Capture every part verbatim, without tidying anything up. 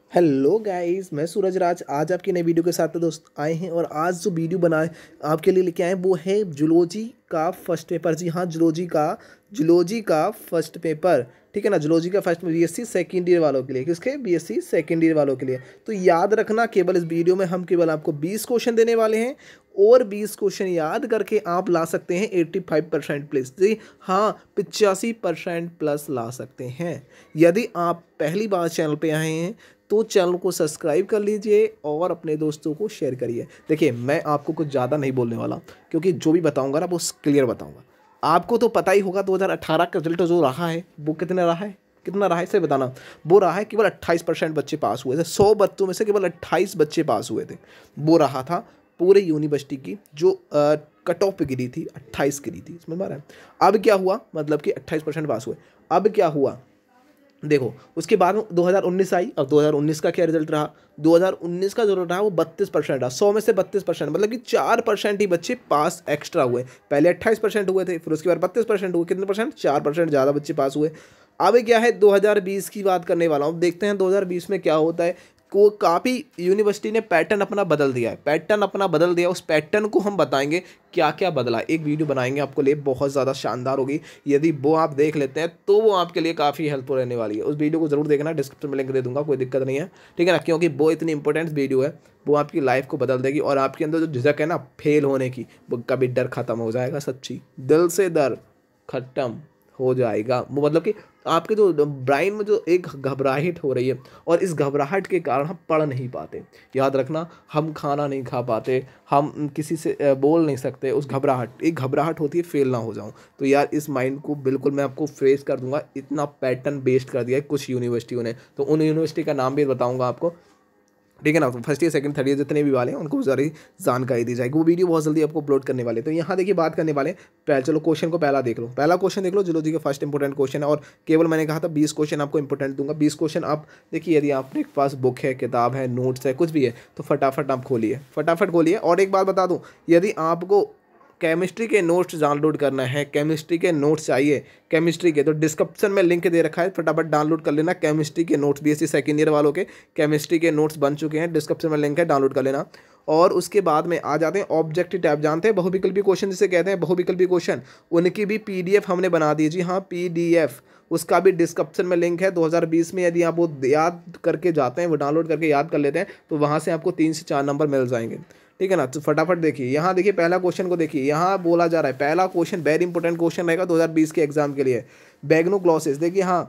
Hello guys, मैं सूरज राज आज आपकी नई वीडियो के साथ दोस्त आए हैं। और आज जो वीडियो बनाए आपके लिए लेके आए हैं वो है जूलॉजी का फर्स्ट पेपर। जी हाँ, जूलॉजी का जूलॉजी का फर्स्ट पेपर। ठीक है ना, जूलॉजी का फर्स्ट बीएससी सेकेंड ईयर वालों के लिए। किसके? बीएससी सेकेंड ईयर वालों के लिए। तो याद रखना, केवल इस वीडियो में हम केवल आपको बीस क्वेश्चन देने वाले हैं और बीस क्वेश्चन याद करके आप ला सकते हैं पचासी परसेंट प्लस। जी हाँ, पचासी परसेंट प्लस ला सकते हैं। यदि आप पहली बार चैनल पे आए हैं तो चैनल को सब्सक्राइब कर लीजिए और अपने दोस्तों को शेयर करिए। देखिए, मैं आपको कुछ ज़्यादा नहीं बोलने वाला, क्योंकि जो भी बताऊंगा ना वो क्लियर बताऊंगा। आपको तो पता ही होगा दो हज़ार अठारह का रिजल्ट जो रहा है वो कितना रहा है, कितना रहा है इसे बताना। वो रहा है केवल अट्ठाईस परसेंट बच्चे पास हुए थे। सौ बच्चों में से केवल अट्ठाईस बच्चे पास हुए थे। वो रहा था पूरे यूनिवर्सिटी की जो कट ऑफ गिरी थी, अट्ठाईस गिरी थी। समझ में आ रहा है? अब क्या हुआ, मतलब कि अट्ठाईस परसेंट पास हुए। अब क्या हुआ देखो, उसके बाद में दो हज़ार उन्नीस आई। अब दो हज़ार उन्नीस का क्या रिजल्ट रहा? दो हज़ार उन्नीस का जो रहा वो बत्तीस परसेंट रहा। सौ में से बत्तीस परसेंट, मतलब कि चार परसेंट ही बच्चे पास एक्स्ट्रा हुए। पहले अट्ठाईस परसेंट हुए थे, फिर उसके बाद बत्तीस परसेंट हुए। कितने परसेंट? चार परसेंट ज़्यादा बच्चे पास हुए। अब क्या है, दो हज़ार बीस की बात करने वाला हूँ। देखते हैं दो हज़ार बीस में क्या होता है। को काफ़ी यूनिवर्सिटी ने पैटर्न अपना बदल दिया है। पैटर्न अपना बदल दिया, उस पैटर्न को हम बताएंगे क्या क्या बदला। एक वीडियो बनाएंगे आपके लिए, बहुत ज़्यादा शानदार होगी। यदि वो आप देख लेते हैं तो वो आपके लिए काफ़ी हेल्पफुल रहने वाली है। उस वीडियो को जरूर देखना, डिस्क्रिप्शन में लिंक दे दूंगा, कोई दिक्कत नहीं है। ठीक है ना, क्योंकि वो इतनी इंपॉर्टेंट वीडियो है, वो आपकी लाइफ को बदल देगी। और आपके अंदर जो झिझक है ना फेल होने की, वो कभी डर खत्म हो जाएगा। सच्ची दिल से डर खत्म हो जाएगा। वो मतलब कि आपके जो ब्रेन में जो एक घबराहट हो रही है, और इस घबराहट के कारण हम पढ़ नहीं पाते। याद रखना, हम खाना नहीं खा पाते, हम किसी से बोल नहीं सकते। उस घबराहट, एक घबराहट होती है फेल ना हो जाऊं। तो यार इस माइंड को बिल्कुल मैं आपको फ्रेश कर दूंगा। इतना पैटर्न बेस्ड कर दिया है कुछ यूनिवर्सिटियों ने। तो उन यूनिवर्सिटी का नाम भी बताऊँगा आपको। ठीक है ना, तो first year second third year जितने भी वाले हैं उनको सारी जानकारी दी जाएगी। वो वीडियो बहुत जल्दी आपको अपलोड करने वाले। तो यहाँ देखिए बात करने वाले पहले, चलो क्वेश्चन को पहला देख लो। पहला क्वेश्चन देख लो, जूलॉजी का फर्स्ट इंपॉर्टेंट क्वेश्चन है। और केवल मैंने कहा था बीस क्वेश्चन आपको इंपॉर्टेंट दूंगा। बीस क्वेश्चन आप देखिए, यदि आपके पास बुक है, किताब है, नोट्स है, कुछ भी है, तो फटाफट आप खोलिए, फटाफट खोलिए। और एक बात बता दूँ, यदि आपको केमिस्ट्री के नोट्स डाउनलोड करना है, केमिस्ट्री के नोट्स चाहिए केमिस्ट्री के, तो डिस्क्रिप्शन में लिंक दे रखा है, फटाफट डाउनलोड कर लेना। केमिस्ट्री के नोट्स बीएससी सेकेंड ईयर वालों के केमिस्ट्री के नोट्स बन चुके हैं, डिस्क्रिप्शन में लिंक है, डाउनलोड कर लेना। और उसके बाद में आ जाते हैं ऑब्जेक्टिव टाइप। जानते हैं बहुविकल्पी क्वेश्चन जिसे कहते हैं, बहुविकल्पी क्वेश्चन, उनकी भी पीडीएफ हमने बना दी। जी हाँ, पीडीएफ, उसका भी डिस्क्रिप्शन में लिंक है। दो हज़ार बीस में यदि आप वो याद करके जाते हैं, वो डाउनलोड करके याद कर लेते हैं, तो वहाँ से आपको तीन से चार नंबर मिल जाएंगे। ठीक है ना, तो फटाफट देखिए। यहाँ देखिए पहला क्वेश्चन को देखिए, यहाँ बोला जा रहा है पहला क्वेश्चन वेरी इंपॉर्टेंट क्वेश्चन रहेगा दो हज़ार बीस के एग्जाम के लिए। बैगनोग्लोसिस, देखिए हाँ,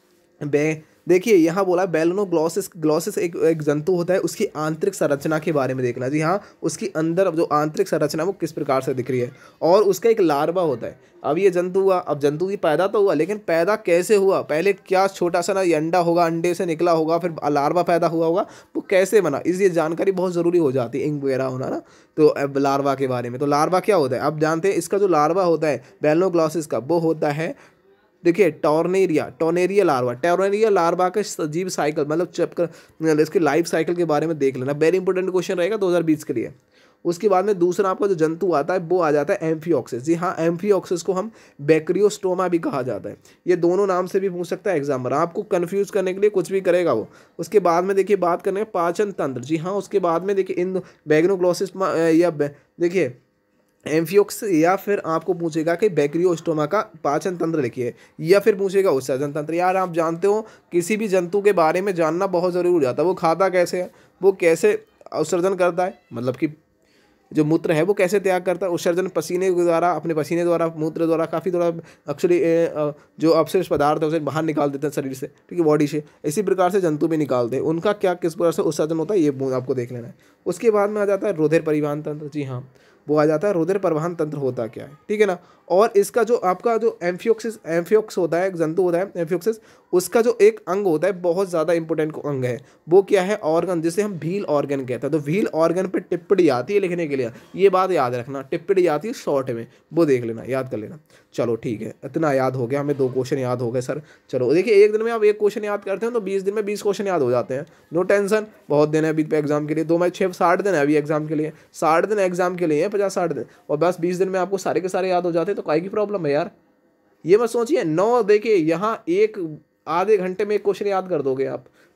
बे देखिए यहाँ बोला बेलनोग्लोसिस। ग्लोसिस एक एक जंतु होता है, उसकी आंतरिक संरचना के बारे में देखना। जी हाँ, उसकी अंदर जो आंतरिक संरचना वो किस प्रकार से दिख रही है। और उसका एक लार्वा होता है। अब ये जंतु हुआ, अब जंतु की पैदा तो हुआ, लेकिन पैदा कैसे हुआ? पहले क्या छोटा सा ना ये अंडा होगा, अंडे से निकला होगा, फिर लार्वा पैदा हुआ होगा, वो कैसे बना, इसलिए जानकारी बहुत ज़रूरी हो जाती है, इंक वगैरह होना ना। तो अब लार्वा के बारे में, तो लार्वा क्या होता है अब जानते हैं। इसका जो लार्वा होता है बेलनोग्लोसिस का, वो होता है, देखिए tornaria, tornaria larva. Tornaria larva का सजीव साइकिल, मतलब चैप्टर इसके लाइफ साइकिल के बारे में देख लेना। वेरी इंपॉर्टेंट क्वेश्चन रहेगा दो हज़ार बीस के लिए। उसके बाद में दूसरा आपका जो जंतु आता है वो आ जाता है एम्फियोक्सिस। जी हाँ, एम्फियोक्सिस को हम बैक्टीरियोस्टोमा भी कहा जाता है। ये दोनों नाम से भी पूछ सकता है एग्जामर, आपको कंफ्यूज करने के लिए कुछ भी करेगा वो। उसके बाद में देखिए बात करने पाचन तंत्र। जी हाँ, उसके बाद में देखिए इन बैगनोग्लोसिस या देखिए एम्फियोक्स, या फिर आपको पूछेगा कि बैक्टीरियोस्टोमा का पाचन तंत्र लिखिए, या फिर पूछेगा उत्सर्जन तंत्र। यार आप जानते हो किसी भी जंतु के बारे में जानना बहुत ज़रूरी हो जाता है। वो खाता कैसे है, वो कैसे उत्सर्जन करता है, मतलब कि जो मूत्र है वो कैसे त्याग करता है। उत्सर्जन पसीने द्वारा, अपने पसीने द्वारा, मूत्र द्वारा, काफ़ी थोड़ा एक्चुअली जो अवशेष पदार्थ है उसे बाहर निकाल देते हैं शरीर से, ठीक है, बॉडी से। इसी प्रकार से जंतु भी निकालते हैं। उनका क्या किस प्रकार से उत्सर्जन होता है ये आपको देख लेना है। उसके बाद में आ जाता है रुधिर परिवहन तंत्र। जी हाँ, वो आ जाता है रुधिर परिवहन तंत्र होता क्या है, ठीक है ना। और इसका जो आपका जो एम्फियोक्सिस, एम्फियोक्स होता है, एक जंतु होता है एम्फियोक्सिस, उसका जो एक अंग होता है बहुत ज़्यादा इंपॉर्टेंट अंग है, वो क्या है? ऑर्गन, जिसे हम व्हील ऑर्गन कहते हैं। तो व्हील ऑर्गन पे टिप्पणी आती है लिखने के लिए, ये बात याद रखना, टिप्पणी आती है शॉर्ट में, वो देख लेना, याद कर लेना। चलो ठीक है, इतना याद हो गया, हमें दो क्वेश्चन याद हो गए सर। चलो देखिए, एक दिन में आप एक क्वेश्चन याद करते हैं तो बीस दिन में बीस क्वेश्चन याद हो जाते हैं। नो टेंशन, बहुत दिन है अभी पे एग्जाम के लिए, दो में छः साठ दिन है अभी एग्जाम के लिए, साठ दिन एग्जाम के लिए, पचास साठ दिन, और बस बीस दिन में आपको सारे के सारे याद हो जाते हैं। तो काहे की प्रॉब्लम है यार, ये मत सोचिए। नौ देखिए यहाँ एक आधे घंटे में एक क्वेश्चन याद कर दोगे आप,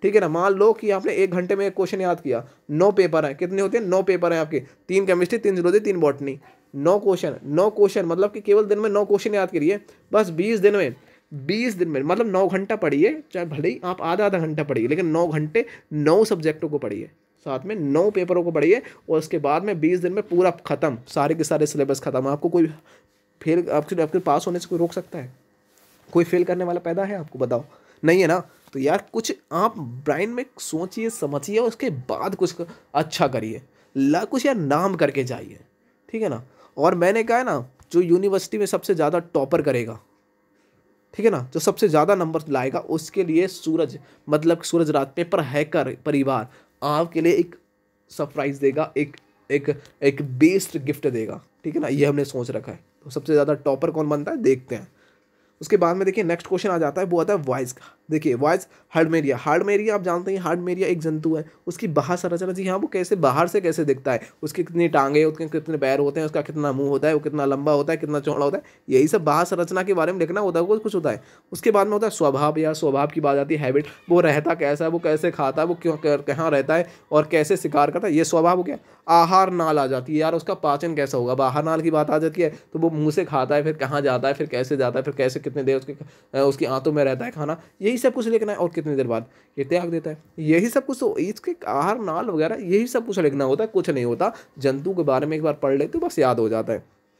ठीक है ना। मान लो कि आपने एक घंटे में एक क्वेश्चन याद किया, नौ पेपर हैं, कितने होते हैं, नौ पेपर हैं आपके, तीन केमिस्ट्री, तीन जूलॉजी, तीन बॉटनी, नौ क्वेश्चन, नौ क्वेश्चन मतलब कि केवल दिन में नौ क्वेश्चन याद करिए, बस बीस दिन में, बीस दिन में मतलब नौ घंटा पढ़िए, चाहे भले ही आप आधा आधा घंटा पढ़िए, लेकिन नौ घंटे नौ सब्जेक्टों को पढ़िए, साथ में नौ पेपरों को पढ़िए, और उसके बाद में बीस दिन में पूरा खत्म, सारे के सारे सिलेबस खत्म। आपको कोई फेल, आपके आपके पास होने से कोई रोक सकता है? कोई फेल करने वाला पैदा है आपको, बताओ? नहीं है ना। तो यार कुछ आप ब्राइन में सोचिए, समझिए, और उसके बाद कुछ अच्छा करिए, ला कुछ यार नाम करके जाइए, ठीक है ना। और मैंने कहा है ना, जो यूनिवर्सिटी में सबसे ज़्यादा टॉपर करेगा, ठीक है ना, जो सबसे ज़्यादा नंबर लाएगा, उसके लिए सूरज मतलब सूरज राज पेपर हैकर परिवार आपके लिए एक सरप्राइज देगा, एक एक एक बेस्ट गिफ्ट देगा, ठीक है ना। ये हमने सोच रखा है। तो सबसे ज़्यादा टॉपर कौन बनता है, देखते हैं। उसके बाद में देखिए नेक्स्ट क्वेश्चन आ जाता है, वो आता है वॉइस का। देखिए वॉइस हार्डमेरिया, हार्डमेरिया आप जानते हैं, हार्डमेरिया एक जंतु है, उसकी बाहर संरचना, जी हाँ, वो कैसे बाहर से कैसे दिखता है, उसकी कितनी टांगे, उसके कितने पैर होते हैं, उसका कितना मुंह होता है, वो कितना लंबा होता है, कितना चौड़ा होता है, यही सब बाहर संरचना के बारे में लिखना होता है, कुछ कुछ होता है। उसके बाद में होता है स्वभाव, या स्वभाव की बात आती है हैबिट, वो रहता कैसा है, वो कैसे खाता है, वो क्यों कहाँ रहता है और कैसे शिकार करता है, ये स्वभाव हो गया। आहार नाल आ जाती है, यार उसका पाचन कैसा होगा, आहार नाल की बात आ जाती है, तो वो मुंह से खाता है, फिर कहाँ जाता है, फिर कैसे जाता है, फिर कैसे कितने देर उसके उसकी आंतों में रहता है खाना, यही सब कुछ लिखना है। और कितनी देर बाद ये त्याग देता है, यही सब कुछ। तो इसके आहार नाल वगैरह यही सब कुछ लिखना होता है, कुछ नहीं होता। जंतु के बारे में एक बार पढ़ ले तो बस याद हो जाता है।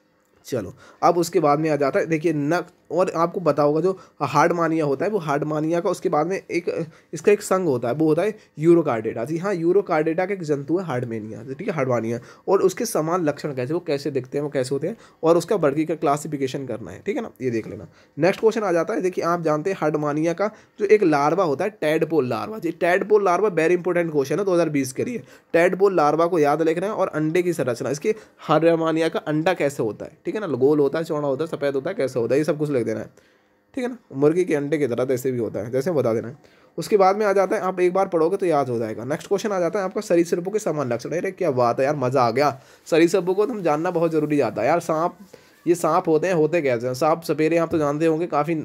चलो अब उसके बाद में आ जाता है, देखिए न, और आपको पता होगा जो हार्डमानिया होता है, वो हार्डमानिया का उसके बाद में एक इसका एक संघ होता है, वो होता है यूरोकार्डेटा। जी हाँ, यूरोकार्डेटा का एक जंतु है हार्डमेनिया, ठीक है, हार्डमानिया। और उसके समान लक्षण कैसे, वो कैसे दिखते हैं, वो कैसे होते हैं, और उसका वर्गी का क्लासिफिकेशन करना है, ठीक है ना, ये देख लेना। नेक्स्ट क्वेश्चन आ जाता है, देखिए आप जानते हैं हार्डमानिया का जो एक लार्वा होता है, टैडपोल लार्वा। जी tadpole larva very important question है दो हज़ार बीस के लिए। टैडपोल लार्वा को याद लिखना है, और अंडे की संरचना, इसके हार्डमानिया का अंडा कैसे होता है, ठीक है ना, गोल होता है, चौड़ा होता है, सफेद होता है, कैसे होता है, ये सब कुछ लिख देना है, ठीक है ना। मुर्गी के अंडे की तरह जैसे भी होता है, जैसे बता देना है। उसके बाद में आ जाता है, आप एक बार पढ़ोगे तो याद हो जाएगा। नेक्स्ट क्वेश्चन आ जाता है आपका सरीसृपों के समान लक्षण। अरे क्या बात है यार, मजा आ गया। सरीसृपों को तो हम जानना बहुत जरूरी जाता है यार। सांप, ये सांप होते हैं, होते कैसे हैं सांप सपेरे, आप तो जानते होंगे, काफ़ी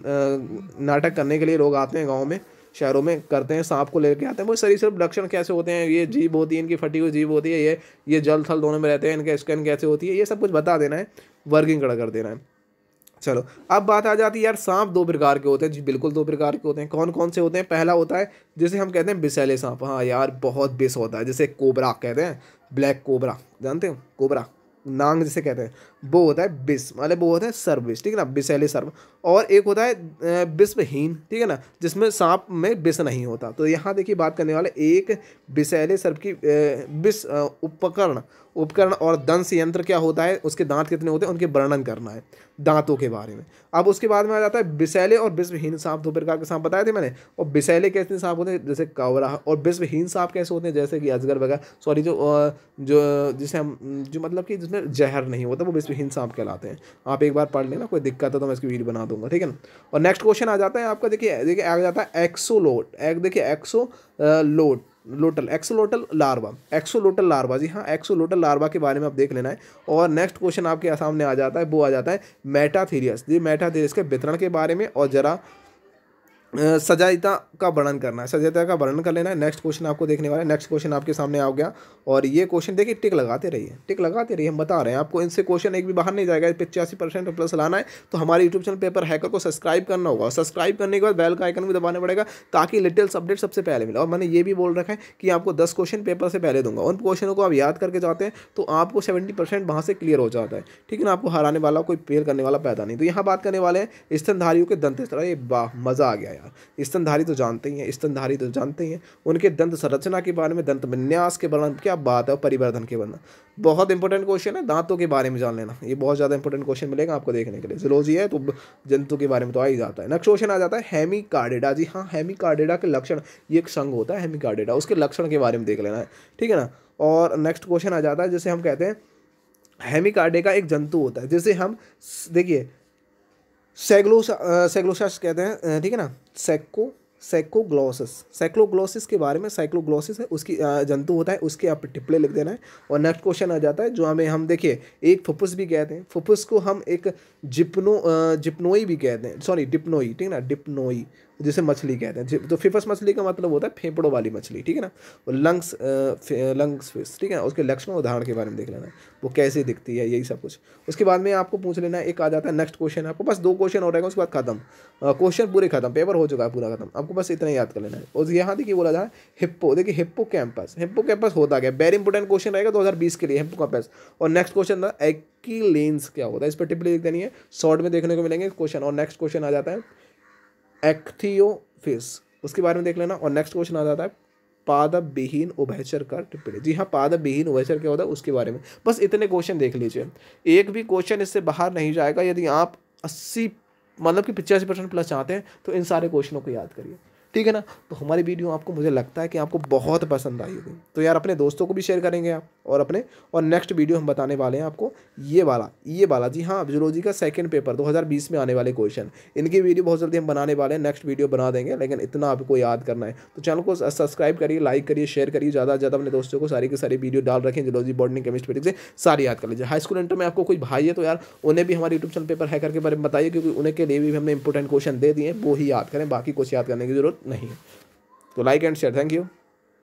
नाटक करने के लिए लोग आते हैं गाँव में, शहरों में करते हैं, सांप को लेके आते हैं। वो सरीसृप लक्षण कैसे होते हैं, ये जीभ होती है, इनकी फटी हुई जीभ होती है, ये ये जल थल दोनों में रहते हैं, इनका स्कैन कैसे होती है, ये सब कुछ बता देना है, वर्गीकरण कर देना है। चलो अब बात आ जाती है यार, सांप दो प्रकार के होते हैं। जी बिल्कुल दो प्रकार के होते हैं। कौन कौन से होते हैं? पहला होता है जिसे हम कहते हैं विषैले सांप। हाँ यार बहुत विष होता है, जैसे कोबरा कहते हैं, ब्लैक कोबरा, जानते हो कोबरा, नांग जिसे कहते हैं, वो होता है विष, मतलब वो होता है सर्वविष, ठीक है ना, विषैले सर्व। और एक होता है विषहीन, ठीक है ना, जिसमें सांप में विष नहीं होता। तो यहाँ देखिए बात करने वाले एक विषैले सर्व की विष उपकरण उपकरण और दंश यंत्र क्या होता है, उसके दांत कितने होते हैं, उनके वर्णन करना है, दांतों के बारे में। अब उसके बाद में आ जाता है विषैले और विषहीन सांप, दो प्रकार के सांप बताए थे मैंने। और विषैले कैसे सांप होते हैं, जैसे कौरा, और विषहीन सांप कैसे होते हैं, जैसे कि अजगर वगैरह, सॉरी जो जो जिसे हम जो मतलब कि जिसमें जहर नहीं होता, वो विषहीन सांप कहलाते हैं। आप एक बार पढ़ लेना, कोई दिक्कत है तो मैं इसकी वीडियो बना दूंगा, ठीक है ना। और नेक्स्ट क्वेश्चन आ जाता है आपका, देखिए देखिए आ जाता है एक्सोलोट, एक देखिए axolotl axolotl larva, axolotl larva. जी हाँ, एक्सोलोटल लार्वा के बारे में आप देख लेना है। और नेक्स्ट क्वेश्चन आपके सामने आ जाता है, वो आ जाता है मेटाथीरियस। जी मेटाथीरियस के वितरण के बारे में, और जरा सजाइता का वर्णन करना है, सजाइता का वर्णन कर लेना है। नेक्स्ट क्वेश्चन आपको देखने वाला है। नेक्स्ट क्वेश्चन आपके सामने आ गया, और ये क्वेश्चन देखिए टिक लगाते रहिए, टिक लगाते रहिए, हम बता रहे हैं आपको, इनसे क्वेश्चन एक भी बाहर नहीं जाएगा। पचासी परसेंट प्लस लाना है तो हमारे यूट्यूब चैनल पेपर हैकर को सब्सक्राइब करना होगा। सब्सक्राइब करने के बाद बेल का आइकन भी दबाना पड़ेगा, ताकि लेटेस्ट अपडेट सबसे पहले मिले। और मैंने ये भी बोल रखा है कि आपको दस क्वेश्चन पेपर से पहले दूंगा। उन क्वेश्चनों को आप याद करके जाते हैं तो आपको सेवेंटी परसेंट वहाँ से क्लियर हो जाता है, ठीक है ना। आपको हराने वाला, कोई फेल करने वाला पैदा नहीं। तो यहाँ बात करने वाले हैं स्तनधारियों के दंत। ये वाह मजा आ गया यार। स्तनधारी तो जानते ही हैं, स्तनधारी तो जानते ही हैं, उनके दंत संरचना के बारे में, दंत विन्यास के वर्णन, क्या बात है, परिवर्धन के वर्णन। बहुत इंपॉर्टेंट क्वेश्चन है, दांतों के बारे में जान लेना, ये बहुत ज़्यादा इंपॉर्टेंट क्वेश्चन मिलेगा आपको देखने के लिए। जूलॉजी है तो जंतु के बारे में तो आ ही जाता है। नेक्स्ट क्वेश्चन आ जाता है हेमिकार्डेटा। जी हाँ, हेमिकार्डेटा के लक्षण, ये एक संघ होता है हेमिकार्डेटा, उसके लक्षण के बारे में देख लेना है, ठीक है ना। और नेक्स्ट क्वेश्चन आ जाता है, जैसे हम कहते हैं हेमिकार्डेटा एक जंतु होता है, जैसे हम देखिए सैग्लोसा सैग्लोसास कहते हैं, ठीक है ना, सैको साइक्लोग्लोसिस, साइक्लोग्लोसिस के बारे में, साइक्लोग्लोसिस है उसकी जंतु होता है, उसके आप टिप्पणी लिख देना है। और नेक्स्ट क्वेश्चन आ जाता है, जो हमें हम देखिए एक फुफ्फुस भी कहते हैं, फुफ्फुस को हम एक जिप्नो जिप्नोई भी कहते हैं, सॉरी डिप्नोई, ठीक है ना, डिप्नोई, जिसे मछली कहते हैं। तो फिफस मछली का मतलब होता है फेफड़ों वाली मछली, ठीक है ना। और लंग्स लंग्स फिश, ठीक है, उसके लक्षण उदाहरण के बारे में देख लेना है, वो कैसे दिखती है, यही सब कुछ। उसके बाद में आपको पूछ लेना है, एक आ जाता है नेक्स्ट क्वेश्चन, आपको बस दो क्वेश्चन हो रहेगा, उसके बाद खत्म, क्वेश्चन पूरे खत्म, पेपर हो चुका है पूरा खत्म, आपको बस इतना याद कर लेना है। और यहाँ देखिए बोला जाए हिप्पो, देखिए हिप्पो कैंपस, हिप्पो कैंपस होता क्या, वेरी इंपॉर्टेंट क्वेश्चन रहेगा दो हज़ार बीस के लिए, हिप्पो कैंपस। और नेक्स्ट क्वेश्चन था एक्विलेंस क्या होता है, इस पर टिप्पणी लिख देनी है, शॉर्ट में देखने को मिलेंगे क्वेश्चन। और नेक्स्ट क्वेश्चन आ जाता है एक्थियोफिस, उसके बारे में देख लेना। और नेक्स्ट क्वेश्चन आ जाता है पादप विहीन उभयचर का टिप्पणी, जी हाँ, पादप विहीन उभयचर क्या होता है उसके बारे में। बस इतने क्वेश्चन देख लीजिए, एक भी क्वेश्चन इससे बाहर नहीं जाएगा। यदि आप अस्सी मतलब कि पचासी परसेंट प्लस चाहते हैं तो इन सारे क्वेश्चनों को याद करिए, ठीक है ना। तो हमारी वीडियो आपको, मुझे लगता है कि आपको बहुत पसंद आई होगी, तो यार अपने दोस्तों को भी शेयर करेंगे आप, और अपने और नेक्स्ट वीडियो हम बताने वाले हैं आपको ये वाला ये वाला जी हाँ, जूलॉजी का सेकंड पेपर दो हज़ार बीस में आने वाले क्वेश्चन, इनकी वीडियो बहुत जल्दी हम बनाने वाले हैं, नेक्स्ट वीडियो बना देंगे। लेकिन इतना आपको याद करना है, तो चैनल को सब्सक्राइब करिए, लाइक करिए, शेयर करिए, ज़्यादा से ज़्यादा अपने दोस्तों को सारी की सारी वीडियो डाल रखें, जूलॉजी, बॉटनी, केमिस्ट्री, फिजिक्स से सारी याद कर लीजिए। हाई स्कूल इंटर में आपको कोई भाई है तो यार उन्हें भी हमारे यूट्यूब चैनल पेपर हैकर के बारे में बताइए, क्योंकि उन्हें के लिए भी हमने इंपॉर्टेंट क्वेश्चन दे दिए हैं, वो ही याद करें, बाकी कुछ याद करने की जरूरत नहीं है। तो like and share, thank you.